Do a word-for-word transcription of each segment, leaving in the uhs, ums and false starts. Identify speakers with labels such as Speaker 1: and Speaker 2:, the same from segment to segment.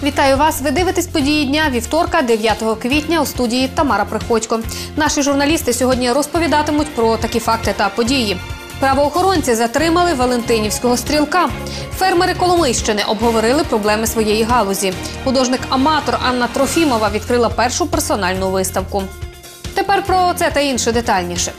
Speaker 1: Вітаю вас! Ви дивитесь події дня вівторка, дев'ятого квітня у студії Тамара Приходько. Наші журналісти сьогодні розповідатимуть про такі факти та події. Правоохоронці затримали валентинівського стрілка. Фермери Коломийщини обговорили проблеми своєї галузі. Художник-аматор Анна Трофімова відкрила першу персональну виставку. Тепер про це та інше детальніше.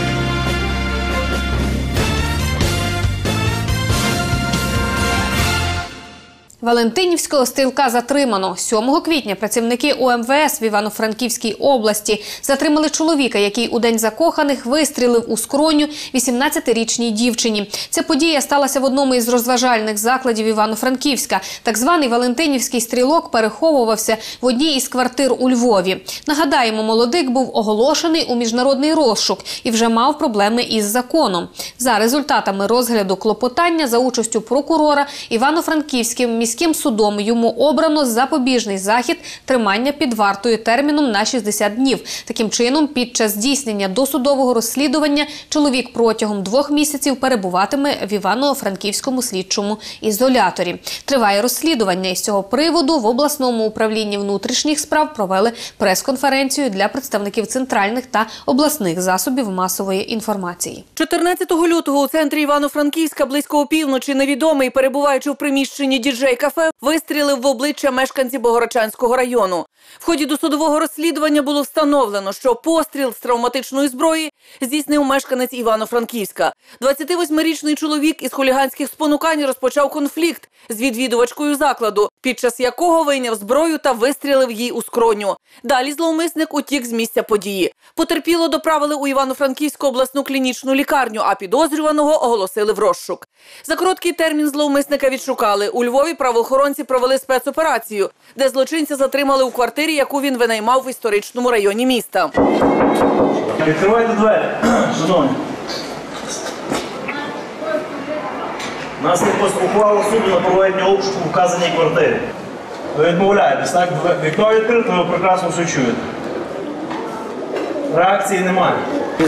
Speaker 1: Валентинівського стрілка затримано. сьомого квітня працівники У Ем Ве Ес в Івано-Франківській області затримали чоловіка, який у День закоханих вистрілив у скроню вісімнадцятирічній дівчині. Ця подія сталася в одному із розважальних закладів Івано-Франківська. Так званий Валентинівський стрілок переховувався в одній із квартир у Львові. Нагадаємо, молодик був оголошений у міжнародний розшук і вже мав проблеми із законом. За результатами розгляду клопотання за участю прокурора Івано-Франківським міським судом йому обрано запобіжний захід тримання під вартою терміном на шістдесят днів. Таким чином, під час здійснення досудового розслідування чоловік протягом двох місяців перебуватиме в Івано-Франківському слідчому ізоляторі. Триває розслідування. Із цього приводу в обласному управлінні внутрішніх справ провели прес-конференцію для представників центральних та обласних засобів масової інформації.
Speaker 2: чотирнадцятого лютого у центрі Івано-Франківська близько опівночі невідомий, перебуваючи в приміщенні діджей-кафе, вистрілив в обличчя мешканці Богородчанського району. В ході досудового розслідування було встановлено, що постріл з травматичної зброї здійснив мешканець Івано-Франківська. двадцятивосьмирічний чоловік із хуліганських спонукань розпочав конфлікт з відвідувачкою закладу, під час якого вийняв зброю та вистрілив їй у скроню. Далі зловмисник утік з місця події. Потерпіло доправили у Івано-Франківську обласну клінічну лікарню, а підозрюваного оголосили в розшук. За короткий термін зловмисника відшукали. У Львові правоохоронці провели спецоперацію, де злочинця затримали у квартирі, яку він винаймав в історичному районі міста.
Speaker 3: Відкривайте двері, шановні. У нас є ухвала суду на проведення обшуку в вказаній квартирі. Ви відмовляєтесь, так? Вікно відкрите, ви прекрасно все чуєте. Реакції немає.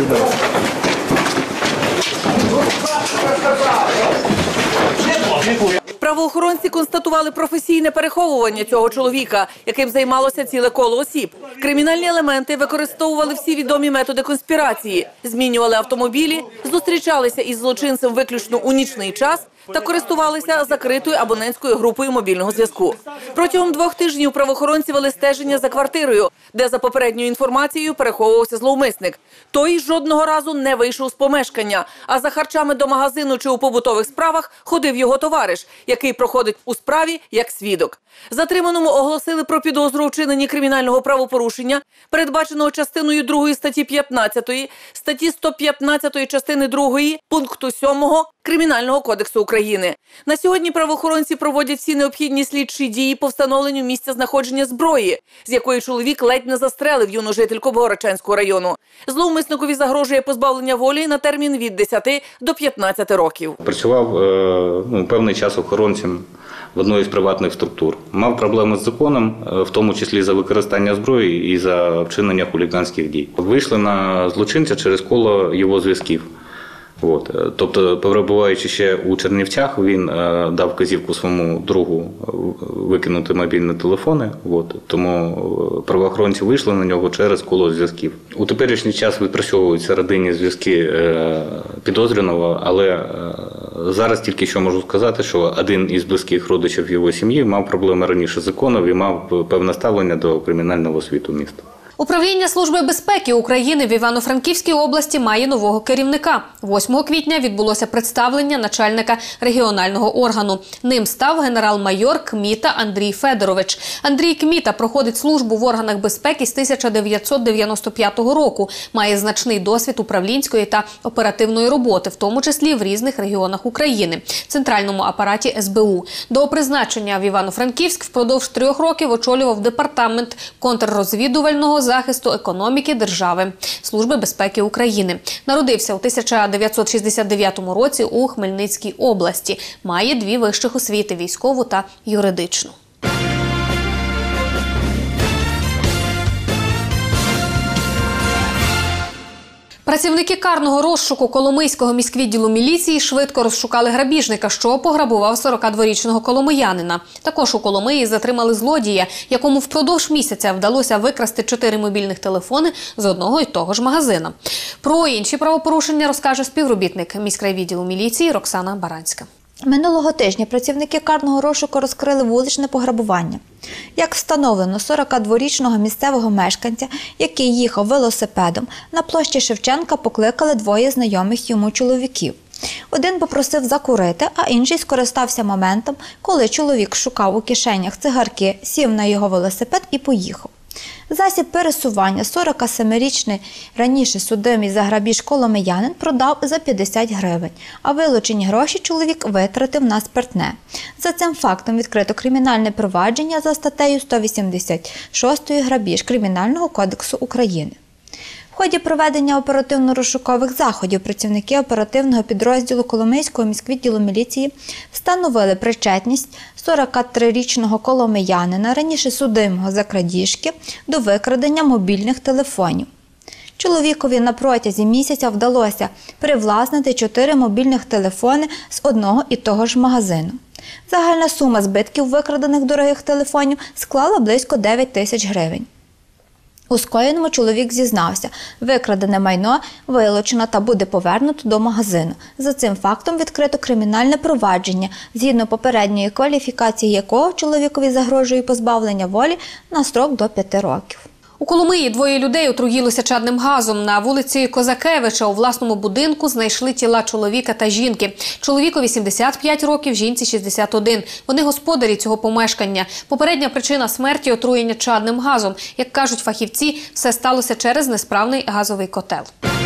Speaker 2: Правоохоронці констатували професійне переховування цього чоловіка, яким займалося ціле коло осіб. Кримінальні елементи використовували всі відомі методи конспірації, змінювали автомобілі, зустрічалися із злочинцем виключно у нічний час та користувалися закритою абонентською групою мобільного зв'язку. Протягом двох тижнів правоохоронці вели стеження за квартирою, де за попередньою інформацією переховувався зловмисник. Той жодного разу не вийшов з помешкання, а за харчами до магазину чи у побутових справах ходив його товариш, який проходить у справі як свідок. Затриманому оголосили про підозру у вчиненні кримінального правопорушення, передбаченого частиною другої статті п'ятнадцятої, статті сто п'ятнадцятої частини другої, пункту сьомого Кримінального кодексу України. На сьогодні правоохоронці проводять всі необхідні слідчі дії по встановленню місця знаходження зброї, з якої чоловік ледь не застрелив юну жительку Богородчанського району. Зловмисникові загрожує позбавлення волі на термін від десяти до п'ятнадцяти років.
Speaker 4: Працював ну, певний час охоронцем в одній з приватних структур. Мав проблеми з законом, в тому числі за використання зброї і за вчинення хуліганських дій. Вийшли на злочинця через коло його зв'язків. От. Тобто, перебуваючи ще у Чернівцях, він е, дав вказівку своєму другу викинути мобільні телефони. От. Тому правоохоронці вийшли на нього через коло зв'язків. У теперішній час відпрацьовуються родинні зв'язки е, підозрюваного, але е, зараз тільки що можу сказати, що один із близьких родичів його сім'ї мав проблеми раніше з законом і мав певне ставлення до кримінального світу міста.
Speaker 1: Управління Служби безпеки України в Івано-Франківській області має нового керівника. восьмого квітня відбулося представлення начальника регіонального органу. Ним став генерал-майор Кміта Андрій Федорович. Андрій Кміта проходить службу в органах безпеки з тисяча дев'ятсот дев'яносто п'ятого року. Має значний досвід управлінської та оперативної роботи, в тому числі в різних регіонах України, в центральному апараті Ес Бе У. До призначення в Івано-Франківськ впродовж трьох років очолював департамент контррозвідувального захисту економіки держави Служби безпеки України. Народився у тисяча дев'ятсот шістдесят дев'ятому році у Хмельницькій області. Має дві вищих освіти – військову та юридичну. Працівники карного розшуку Коломийського міськвідділу міліції швидко розшукали грабіжника, що пограбував сорокадворічного коломиянина. Також у Коломиї затримали злодія, якому впродовж місяця вдалося викрасти чотири мобільних телефони з одного і того ж магазина. Про інші правопорушення розкаже співробітник міськрайвідділу міліції Роксана Баранська.
Speaker 5: Минулого тижня працівники карного розшуку розкрили вуличне пограбування. Як встановлено, сорокадворічного місцевого мешканця, який їхав велосипедом, на площі Шевченка покликали двоє знайомих йому чоловіків. Один попросив закурити, а інший скористався моментом, коли чоловік шукав у кишенях цигарки, сів на його велосипед і поїхав. Засіб пересування сорокасемирічний раніше судимий за грабіж коломиянин продав за п'ятдесят гривень, а вилучені гроші чоловік витратив на спиртне. За цим фактом відкрито кримінальне провадження за статтею сто вісімдесят шість грабіж Кримінального кодексу України. В ході проведення оперативно-розшукових заходів працівники оперативного підрозділу Коломийського міськвідділу міліції встановили причетність сорокатрирічного коломиянина, раніше судимого за крадіжки, до викрадення мобільних телефонів. Чоловікові на протязі місяця вдалося привласнити чотири мобільних телефони з одного і того ж магазину. Загальна сума збитків викрадених дорогих телефонів склала близько дев'ять тисяч гривень. У скоєному чоловік зізнався, викрадене майно вилучено та буде повернуто до магазину. За цим фактом відкрито кримінальне провадження, згідно попередньої кваліфікації якого чоловікові загрожує позбавлення волі на строк до п'яти років.
Speaker 1: У Коломиї двоє людей отруїлися чадним газом. На вулиці Козакевича у власному будинку знайшли тіла чоловіка та жінки. Чоловікові сімдесят п'ять років, жінці шістдесят один. Вони господарі цього помешкання. Попередня причина смерті – отруєння чадним газом. Як кажуть фахівці, все сталося через несправний газовий котел.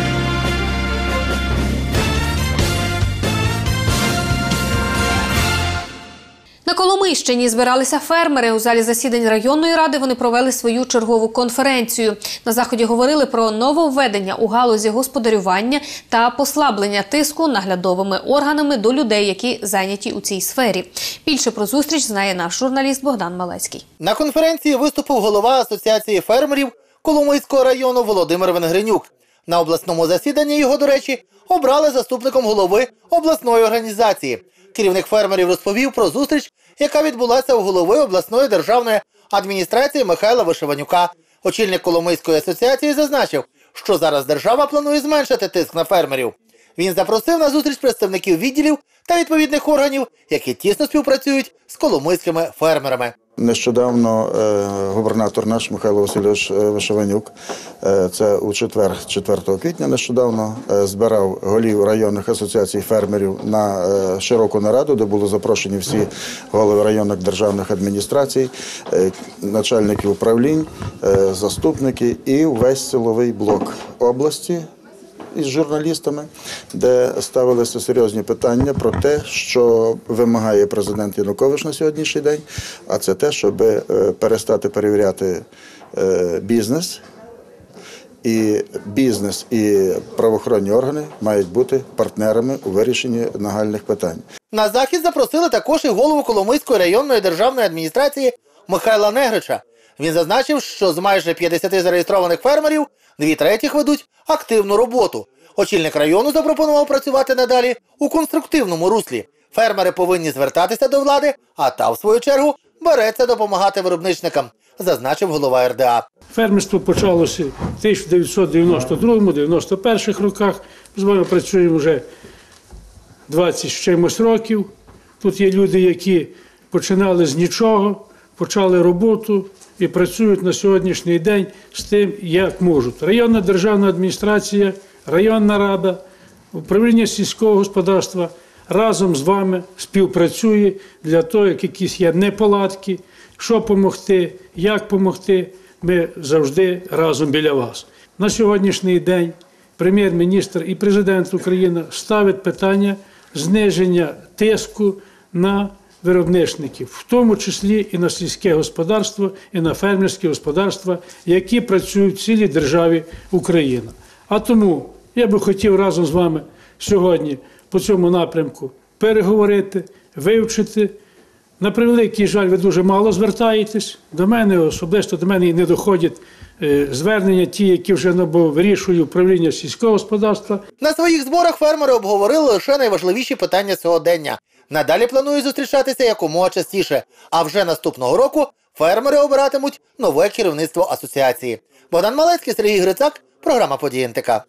Speaker 1: На Коломийщині збиралися фермери. У залі засідань районної ради вони провели свою чергову конференцію. На заході говорили про нововведення у галузі господарювання та послаблення тиску наглядовими органами до людей, які зайняті у цій сфері. Більше про зустріч знає наш журналіст Богдан Малецький.
Speaker 6: На конференції виступив голова Асоціації фермерів Коломийського району Володимир Венгренюк. На обласному засіданні його, до речі, обрали заступником голови обласної організації. Керівник фермерів розповів про зустріч, яка відбулася у голови обласної державної адміністрації Михайла Вишиванюка. Очільник Коломийської асоціації зазначив, що зараз держава планує зменшити тиск на фермерів. Він запросив на зустріч представників відділів та відповідних органів, які тісно співпрацюють з коломийськими фермерами.
Speaker 7: Нещодавно е, губернатор наш Михайло Васильович Вишиванюк, е, це у четвер, четвертого квітня нещодавно, е, збирав голів районних асоціацій фермерів на е, широку нараду, де були запрошені всі голови районних державних адміністрацій, е, начальники управлінь, е, заступники і весь силовий блок області із журналістами, де ставилися серйозні питання про те, що вимагає президент Янукович на сьогоднішній день, а це те, щоб перестати перевіряти бізнес, і бізнес і правоохоронні органи мають бути партнерами у вирішенні нагальних питань.
Speaker 6: На захід запросили також і голову Коломийської районної державної адміністрації Михайла Негрича. Він зазначив, що з майже п'ятдесяти зареєстрованих фермерів дві третіх ведуть активну роботу. Очільник району запропонував працювати надалі у конструктивному руслі. Фермери повинні звертатися до влади, а та, в свою чергу, береться допомагати виробничникам, зазначив голова ер де а.
Speaker 8: Фермерство почалося в тисяча дев'ятсот дев'яносто другому - дев'яносто першому роках. З вами працюємо вже двадцять з чимось років. Тут є люди, які починали з нічого, почали роботу і працюють на сьогоднішній день з тим, як можуть. Районна державна адміністрація, районна рада, управління сільського господарства разом з вами співпрацює для того, як якісь є неполадки, що допомогти, як допомогти. Ми завжди разом біля вас. На сьогоднішній день прем'єр-міністр і президент України ставить питання зниження тиску на виробничників, в тому числі і на сільське господарство, і на фермерське господарства, які працюють в цілій державі Україна. А тому я би хотів разом з вами сьогодні по цьому напрямку переговорити, вивчити На превеликий жаль, ви дуже мало звертаєтесь. До мене, особисто до мене і не доходять е, звернення ті, які вже ну, бо вирішує управління сільського господарства.
Speaker 6: На своїх зборах фермери обговорили лише найважливіші питання сьогодення. Надалі планують зустрічатися якомога частіше. А вже наступного року фермери обиратимуть нове керівництво асоціації. Богдан Малецький, Сергій Грицак, програма «Події ен те ка».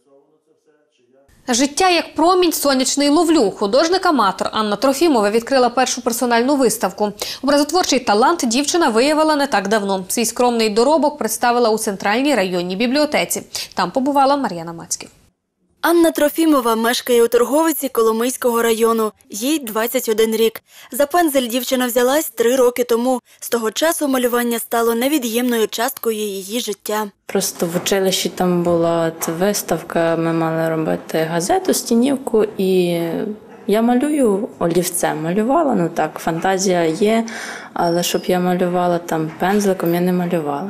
Speaker 1: Життя як промінь, сонячний ловлю. Художник-аматор Анна Трофімова відкрила першу персональну виставку. Образотворчий талант дівчина виявила не так давно. Свій скромний доробок представила у Центральній районній бібліотеці. Там побувала Мар'яна Мацьків.
Speaker 9: Анна Трофімова мешкає у Торговиці Коломийського району. Їй двадцять один рік. За пензель дівчина взялась три роки тому. З того часу малювання стало невід'ємною часткою її життя.
Speaker 10: Просто в училищі там була виставка, ми мали робити газету, стінівку, і я малюю олівцем. Малювала, ну так, фантазія є, але щоб я малювала там пензликом, я не малювала.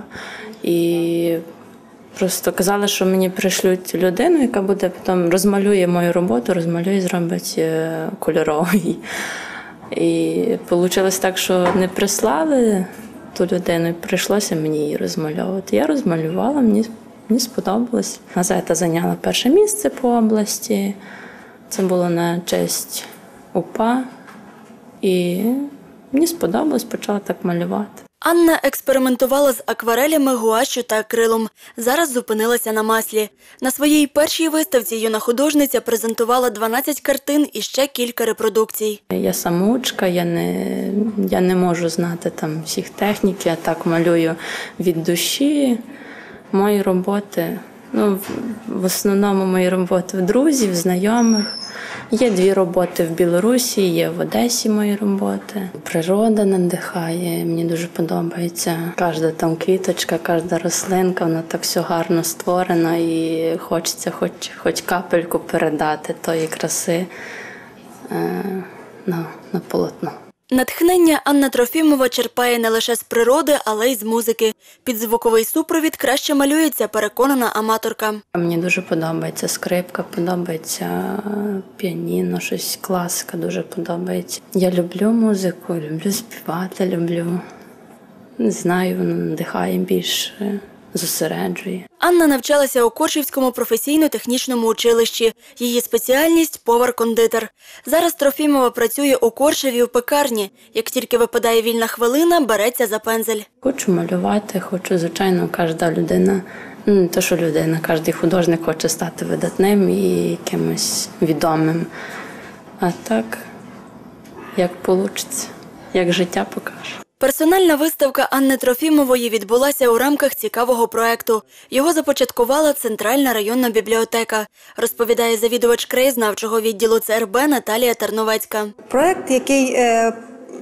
Speaker 10: І просто казали, що мені пришлють людину, яка буде потім розмалює мою роботу, розмалює, зробить кольоровий. І вийшло так, що не прислали ту людину, і прийшлося мені її розмальовувати. Я розмалювала, мені, мені сподобалось. Газета зайняла перше місце по області. Це було на честь УПА. І мені сподобалось, почала так малювати.
Speaker 9: Анна експериментувала з акварелями, гуашю та акрилом. Зараз зупинилася на маслі. На своїй першій виставці юна художниця презентувала дванадцять картин і ще кілька репродукцій.
Speaker 10: Я самоучка, я не, я не можу знати там всіх технік, я так малюю від душі. Мої роботи, ну, в основному мої роботи в друзів, знайомих. Є дві роботи в Білорусі, є в Одесі мої роботи. Природа надихає, мені дуже подобається. Кожна там квіточка, кожна рослинка, вона так все гарно створена і хочеться хоч, хоч капельку передати тої краси е, на, на полотно.
Speaker 9: Натхнення Анна Трофімова черпає не лише з природи, але й з музики. Під звуковий супровід краще малюється, переконана аматорка.
Speaker 10: Мені дуже подобається скрипка, подобається піаніно, щось класика дуже подобається. Я люблю музику, люблю співати, люблю, не знаю, воно надихає більше, зосереджує.
Speaker 9: Анна навчалася у Коршівському професійно-технічному училищі. Її спеціальність – повар-кондитер. Зараз Трофімова працює у Коршеві у пекарні. Як тільки випадає вільна хвилина, береться за пензель.
Speaker 10: Хочу малювати, хочу, звичайно, кожна людина, ну не те, що людина, кожен художник хоче стати видатним і якимось відомим. А так, як вийде, як життя покаже.
Speaker 9: Персональна виставка Анни Трофімової відбулася у рамках цікавого проекту. Його започаткувала Центральна районна бібліотека, розповідає завідувач краєзнавчого відділу Це Ер Бе Наталія Тарновецька.
Speaker 11: Проект, який е,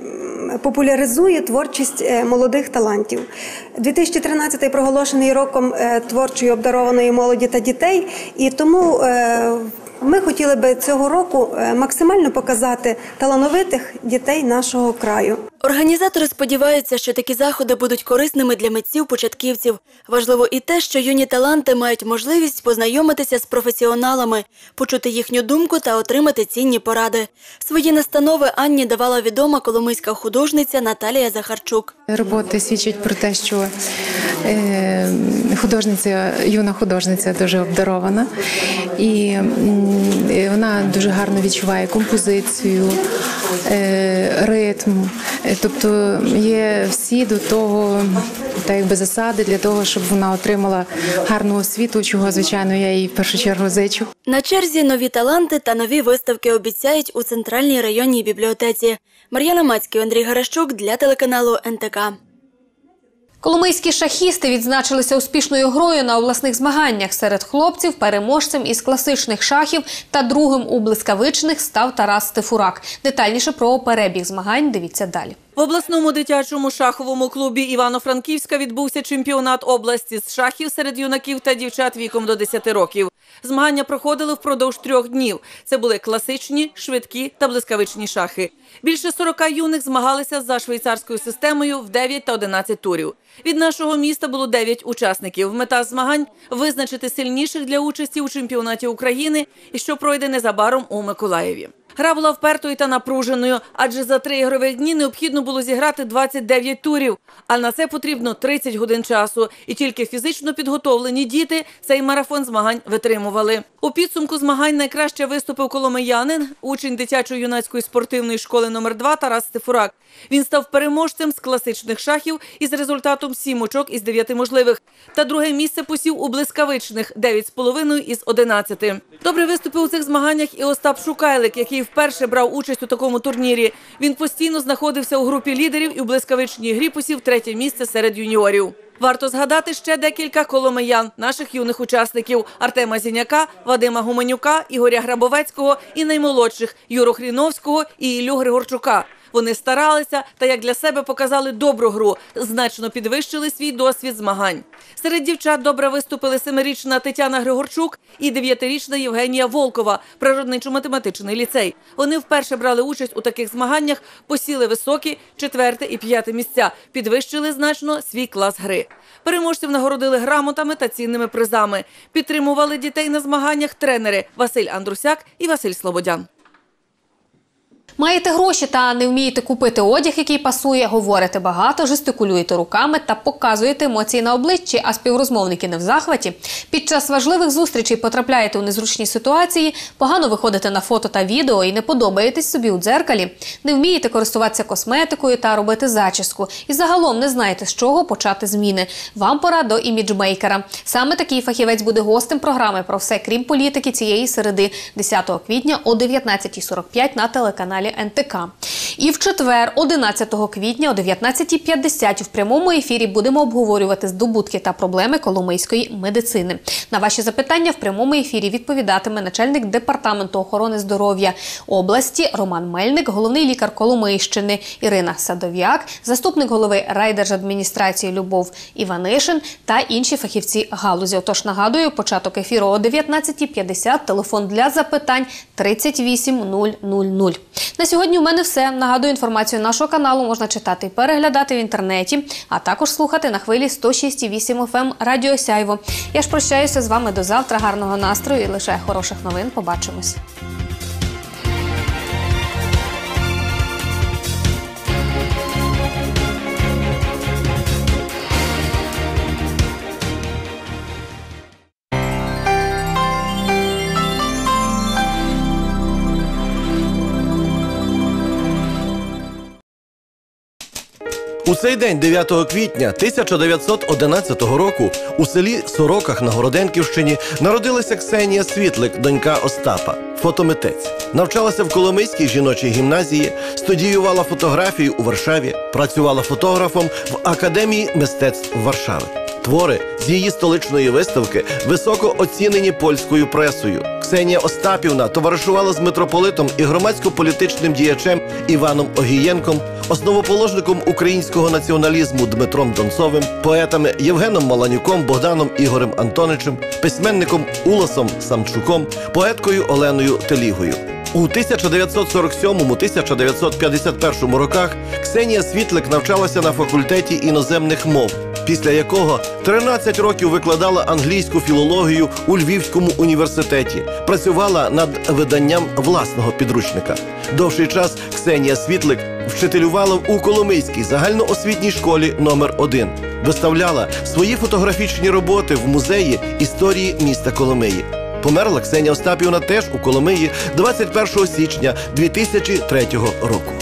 Speaker 11: популяризує творчість е, молодих талантів. дві тисячі тринадцятий проголошений роком е, творчої обдарованої молоді та дітей, і тому е, ми хотіли би цього року максимально показати талановитих дітей нашого краю.
Speaker 9: Організатори сподіваються, що такі заходи будуть корисними для митців-початківців. Важливо і те, що юні таланти мають можливість познайомитися з професіоналами, почути їхню думку та отримати цінні поради. Свої настанови Анні давала відома коломийська художниця Наталія Захарчук.
Speaker 12: Роботи свідчать про те, що художниця, юна художниця дуже обдарована, і вона дуже гарно відчуває композицію, ритм. Тобто є всі до того, так якби засади для того, щоб вона отримала гарну освіту, чого, звичайно, я їй в першу чергу зичу.
Speaker 9: На черзі нові таланти та нові виставки обіцяють у Центральній районній бібліотеці. Мар'яна Мацький, Андрій Гаращук для телеканалу Ен Те Ка.
Speaker 1: Коломийські шахісти відзначилися успішною грою на обласних змаганнях. Серед хлопців переможцем із класичних шахів та другим у блискавичних став Тарас Стефурак. Детальніше про перебіг змагань дивіться далі.
Speaker 2: В обласному дитячому шаховому клубі Івано-Франківська відбувся чемпіонат області з шахів серед юнаків та дівчат віком до десяти років. Змагання проходили впродовж трьох днів. Це були класичні, швидкі та блискавичні шахи. Більше сорока юних змагалися за швейцарською системою в дев'ять та одинадцять турів. Від нашого міста було дев'ять учасників. Мета змагань – визначити сильніших для участі у чемпіонаті України, і що пройде незабаром у Миколаєві. Гра була впертою та напруженою, адже за три ігрових дні необхідно було зіграти двадцять дев'ять турів, а на це потрібно тридцять годин часу. І тільки фізично підготовлені діти цей марафон змагань витримували. У підсумку змагань найкраще виступив коломиянин, учень дитячо-юнацької спортивної школи номер два Тарас Стефурак. Він став переможцем з класичних шахів із результатом сім очок із дев'яти можливих. Та друге місце посів у блискавичних – дев'ять з половиною із одинадцяти. Добре виступив у цих змаганнях і Остап Шукайлик, який вперше брав участь у такому турнірі. Він постійно знаходився у групі лідерів і у блискавичній грі посів третє місце серед юніорів. Варто згадати ще декілька коломиян, наших юних учасників – Артема Зіняка, Вадима Гуменюка, Ігоря Грабовецького і наймолодших – Юру Хріновського і Іллю Григорчука. Вони старалися та, як для себе, показали добру гру, значно підвищили свій досвід змагань. Серед дівчат добре виступили семирічна Тетяна Григорчук і дев'ятирічна Євгенія Волкова, природничо-математичний ліцей. Вони вперше брали участь у таких змаганнях, посіли високі четверте і п'яте місця, підвищили значно свій клас гри. Переможців нагородили грамотами та цінними призами. Підтримували дітей на змаганнях тренери Василь Андрусяк і Василь Слободян.
Speaker 1: Маєте гроші та не вмієте купити одяг, який пасує, говорите багато, жестикулюєте руками та показуєте емоції на обличчі, а співрозмовники не в захваті. Під час важливих зустрічей потрапляєте у незручні ситуації, погано виходите на фото та відео і не подобаєтесь собі у дзеркалі, не вмієте користуватися косметикою та робити зачіску. І загалом не знаєте, з чого почати зміни. Вам пора до іміджмейкера. Саме такий фахівець буде гостем програми «Про все, крім політики» цієї середи, десятого квітня о дев'ятнадцятій сорок п'ять на телеканалі ен те ка. І в четвер, одинадцятого квітня о дев'ятнадцятій п'ятдесят в прямому ефірі будемо обговорювати здобутки та проблеми коломийської медицини. На ваші запитання в прямому ефірі відповідатиме начальник департаменту охорони здоров'я області Роман Мельник, головний лікар Коломийщини Ірина Садов'як, заступник голови райдержадміністрації Любов Іванишин та інші фахівці галузі. Отож, нагадую, початок ефіру о дев'ятнадцятій п'ятдесят, телефон для запитань тридцять вісім нуль нуль нуль. На сьогодні у мене все. Нагадую, інформацію нашого каналу можна читати і переглядати в інтернеті, а також слухати на хвилі сто шість і вісім еф ем Радіо Сяйво. Я ж прощаюся з вами до завтра. Гарного настрою і лише хороших новин. Побачимось.
Speaker 13: У цей день, дев'ятого квітня тисяча дев'ятсот одинадцятого року, у селі Сороках на Городенківщині народилася Ксенія Світлик, донька Остапа, фотомитець. Навчалася в Коломийській жіночій гімназії, студіювала фотографію у Варшаві, працювала фотографом в Академії мистецтв Варшави. Твори з її столичної виставки високо оцінені польською пресою. Ксенія Остапівна товаришувала з митрополитом і громадсько-політичним діячем Іваном Огієнком, основоположником українського націоналізму Дмитром Донцовим, поетами Євгеном Маланюком, Богданом Ігорем Антоничем, письменником Уласом Самчуком, поеткою Оленою Телігою. У тисяча дев'ятсот сорок сьомому - тисяча дев'ятсот п'ятдесят першому роках Ксенія Світлик навчалася на факультеті іноземних мов, після якого тринадцять років викладала англійську філологію у Львівському університеті, працювала над виданням власного підручника. Довший час Ксенія Світлик вчителювала у Коломийській загальноосвітній школі номер один, виставляла свої фотографічні роботи в музеї історії міста Коломиї. Померла Ксенія Остапівна теж у Коломиї двадцять першого січня дві тисячі третього року.